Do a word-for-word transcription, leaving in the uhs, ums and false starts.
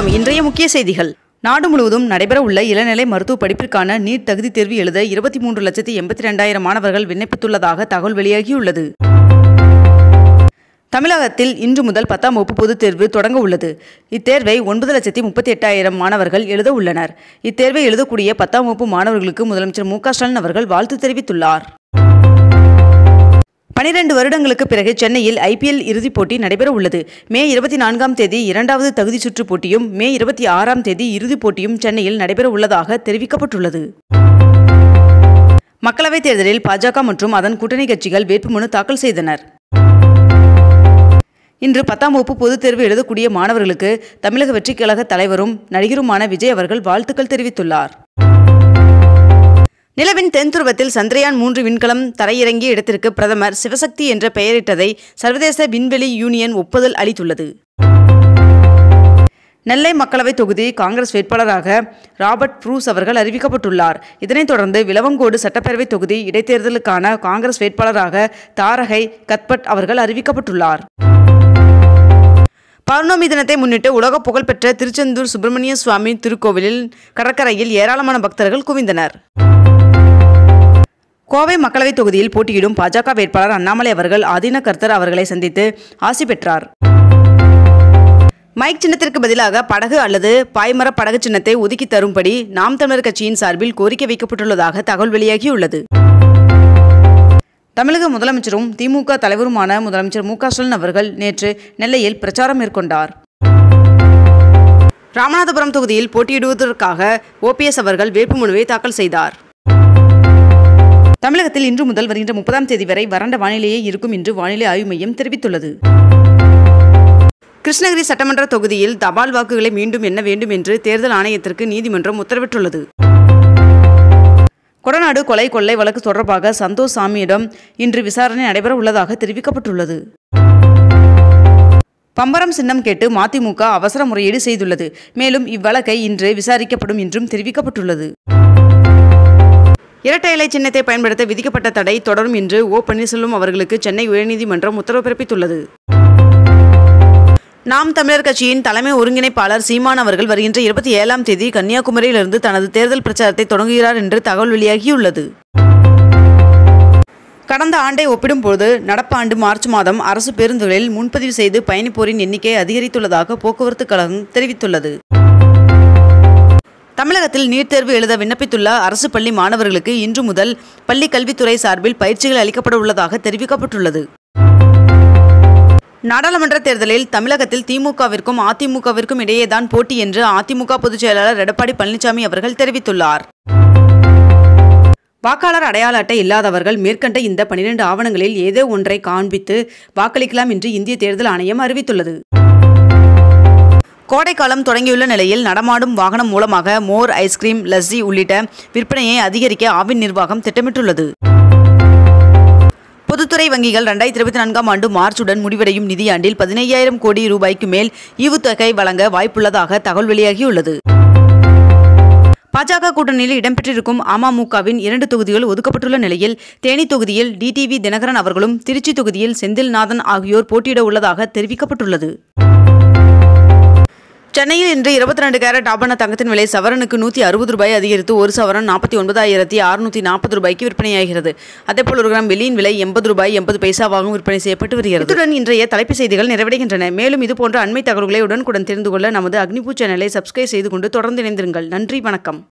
வணக்கம். இன்றைய முக்கிய செய்திகள். நாடு முழுவதும் நடைபெறவுள்ள இளநிலை மருத்துவ படிப்பிற்கான நீட் தகுதி தேர்வு எழுத இருபத்தி மூன்று லட்சத்தி எண்பத்தி இரண்டாயிரம் மாணவர்கள் விண்ணப்பித்துள்ளதாக தகவல் வெளியாகியுள்ளது. தமிழகத்தில் இன்று முதல் பத்தாம் வகுப்பு பொதுத் தேர்வு தொடங்க உள்ளது. இத்தேர்வை ஒன்பது லட்சத்தி முப்பத்தி எட்டாயிரம் மாணவர்கள் எழுத உள்ளனர். இத்தேர்வை எழுதக்கூடிய பத்தாம் வகுப்பு மாணவர்களுக்கு முதலமைச்சர் மு க ஸ்டாலின் அவர்கள் வாழ்த்து தெரிவித்துள்ளார். பனிரெண்டு வருடங்களுக்கு பிறகு சென்னையில் ஐ பி எல் இறுதிப் போட்டி நடைபெற உள்ளது. மே இருபத்தி நான்காம் தேதி இரண்டாவது தகுதி சுற்று போட்டியும் மே இருபத்தி ஆறாம் தேதி இறுதிப் போட்டியும் சென்னையில் நடைபெற உள்ளதாக தெரிவிக்கப்பட்டுள்ளது. மக்களவைத் தேர்தலில் பா ஜ க மற்றும் அதன் கூட்டணி கட்சிகள் வேட்புமனு தாக்கல் செய்தனர். இன்று பத்தாம் வகுப்பு பொதுத் தேர்வு எழுதக்கூடிய மாணவர்களுக்கு தமிழக வெற்றிக் கழக தலைவரும் நடிகருமான விஜய் அவர்கள் வாழ்த்துக்கள் தெரிவித்துள்ளார். நிலவின் தென்துருவத்தில் சந்திரயான் மூன்று விண்கலம் தரையிறங்கிய இடத்திற்கு பிரதமர் சிவசக்தி என்ற பெயரிட்டதை சர்வதேச விண்வெளி யூனியன் ஒப்புதல் அளித்துள்ளது. நெல்லை மக்களவைத் தொகுதி காங்கிரஸ் வேட்பாளராக ராபர்ட் ப்ரூஸ் அவர்கள் அறிவிக்கப்பட்டுள்ளார். இதனைத் தொடர்ந்து விளவங்கோடு சட்டப்பேரவைத் தொகுதி இடைத்தேர்தலுக்கான காங்கிரஸ் வேட்பாளராக தாரகை கத்பட் அவர்கள் அறிவிக்கப்பட்டுள்ளார். பௌர்ணமி தினத்தை முன்னிட்டு உலக புகழ்பெற்ற திருச்செந்தூர் சுப்பிரமணிய சுவாமி திருக்கோவிலில் கடற்கரையில் ஏராளமான பக்தர்கள் குவிந்தனர். கோவை மக்களவைத் தொகுதியில் போட்டியிடும் பா ஜ க வேட்பாளர் அண்ணாமலை அவர்கள் ஆதீன கர்த்தர் அவர்களை சந்தித்து ஆசி பெற்றார். மைக் சின்னத்திற்கு பதிலாக படகு அல்லது பாய்மர படகு சின்னத்தை ஒதுக்கி தரும்படி நாம் தமிழர் கட்சியின் சார்பில் கோரிக்கை வைக்கப்பட்டுள்ளதாக தகவல் வெளியாகியுள்ளது. தமிழக முதலமைச்சரும் தி மு க தலைவருமான முதலமைச்சர் மு க ஸ்டாலின் அவர்கள் நேற்று நெல்லையில் பிரச்சாரம் மேற்கொண்டார். ராமநாதபுரம் தொகுதியில் போட்டியிடுவதற்காக ஓ பி எஸ் அவர்கள் வேட்புமனுவை தாக்கல் செய்தார். தமிழகத்தில் இன்று முதல் வருகின்ற முப்பதாம் தேதி வரை வறண்ட வானிலையே இருக்கும் என்று வானிலை ஆய்வு மையம் தெரிவித்துள்ளது. கிருஷ்ணகிரி சட்டமன்ற தொகுதியில் தபால் வாக்குகளை மீண்டும் எண்ண வேண்டும் என்று தேர்தல் ஆணையத்திற்கு நீதிமன்றம் உத்தரவிட்டுள்ளது. கொடநாடு கொலை கொள்ளை வழக்கு தொடர்பாக சந்தோஷ் சாமியிடம் இன்று விசாரணை நடைபெற உள்ளதாக தெரிவிக்கப்பட்டுள்ளது. பம்பரம் சின்னம் கேட்டு ம தி மு க அவசர முறையீடு செய்துள்ளது. மேலும் இவ்வழக்கை இன்று விசாரிக்கப்படும் என்றும் தெரிவிக்கப்பட்டுள்ளது. இரட்டை இலை சின்னத்தை பயன்படுத்த விதிக்கப்பட்ட தடை தொடரும் என்று ஓ பன்னீர்செல்வம் அவர்களுக்கு சென்னை உயர்நீதிமன்றம் உத்தரவு பிறப்பித்துள்ளது. நாம் தமிழர் கட்சியின் தலைமை ஒருங்கிணைப்பாளர் சீமான் அவர்கள் வருகின்ற இருபத்தி ஏழாம் தேதி கன்னியாகுமரியிலிருந்து தனது தேர்தல் பிரச்சாரத்தை தொடங்குகிறார் என்று தகவல் வெளியாகியுள்ளது. கடந்த ஆண்டை ஒப்பிடும்போது நடப்பு ஆண்டு மார்ச் மாதம் அரசு பேருந்துகளில் முன்பதிவு செய்து பயணிப்போரின் எண்ணிக்கை அதிகரித்துள்ளதாக போக்குவரத்து கழகம் தெரிவித்துள்ளது. தமிழகத்தில் நீட் தேர்வு எழுத விண்ணப்பித்துள்ள அரசு பள்ளி மாணவர்களுக்கு இன்று முதல் பள்ளி கல்வித்துறை சார்பில் பயிற்சிகள் அளிக்கப்பட உள்ளதாக தெரிவிக்கப்பட்டுள்ளது. நாடாளுமன்ற தேர்தலில் தமிழகத்தில் தி மு கவிற்கும் அ தி மு கவிற்கும் இடையேதான் போட்டி என்று அ தி மு க பொதுச் செயலாளர் எடப்பாடி பழனிசாமி அவர்கள் தெரிவித்துள்ளார். வாக்காளர் அடையாள அட்டை இல்லாதவர்கள் மேற்கண்ட இந்த பனிரெண்டு ஆவணங்களில் ஏதோ ஒன்றை காண்பித்து வாக்களிக்கலாம் என்று இந்திய தேர்தல் ஆணையம் அறிவித்துள்ளது. கோடைக்காலம் தொடங்கியுள்ள நிலையில் நடமாடும் வாகனம் மூலமாக மோர், ஐஸ்கிரீம், லஸ்ஸி உள்ளிட்ட விற்பனையை அதிகரிக்க ஆவின் நிர்வாகம் திட்டமிட்டுள்ளது. பொதுத்துறை வங்கிகள் இரண்டாயிரத்தி இருபத்தி நான்காம் ஆண்டு மார்ச்சுடன் முடிவடையும் நிதியாண்டில் பதினையாயிரம் கோடி ரூபாய்க்கு மேல் ஈவுத்தொகை வழங்க வாய்ப்புள்ளதாக தகவல் வெளியாகியுள்ளது. பா ஜ க கூட்டணியில் இடம்பெற்றிருக்கும் அ ம மு கவின் இரண்டு தொகுதிகள் ஒதுக்கப்பட்டுள்ள நிலையில் தேனி தொகுதியில் டி டி வி தினகரன் அவர்களும் திருச்சி தொகுதியில் செந்தில்நாதன் ஆகியோர் போட்டியிட உள்ளதாக தெரிவிக்கப்பட்டுள்ளது. சென்னையில் இன்று இருபத்தி ரெண்டு கேரட் ஆபரண தங்கத்தின் விலை சவரனுக்கு நூற்றி அறுபது ரூபாய் அதிகரித்து ஒரு சவரன் நாற்பத்தி ஒன்பதாயிரத்தி அறுநூற்றி நாற்பது ரூபாய்க்கு விற்பனையாகிறது. அதேபோல் ஒரு கிராம் வெள்ளியின் விலை எண்பது ரூபாய் எண்பது பைசாவாகவும் விற்பனை செய்யப்பட்டு வருகிறது. இத்துடன் இன்றைய தலைப்பு செய்திகள் நிறைவடைகின்றன. மேலும் இதுபோன்ற அண்மை தகவல்களை உடனுக்குடன் தெரிந்து கொள்ள நமது அக்னிபூ சேனலை சப்ஸ்கிரைப் செய்து கொண்டு தொடர்ந்து இணைந்திருங்கள். நன்றி, வணக்கம்.